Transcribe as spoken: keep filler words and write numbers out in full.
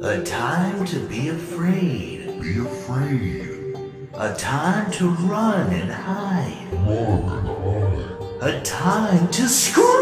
A time to be afraid. Be afraid. A time to run and hide. Run and hide. A time to scream.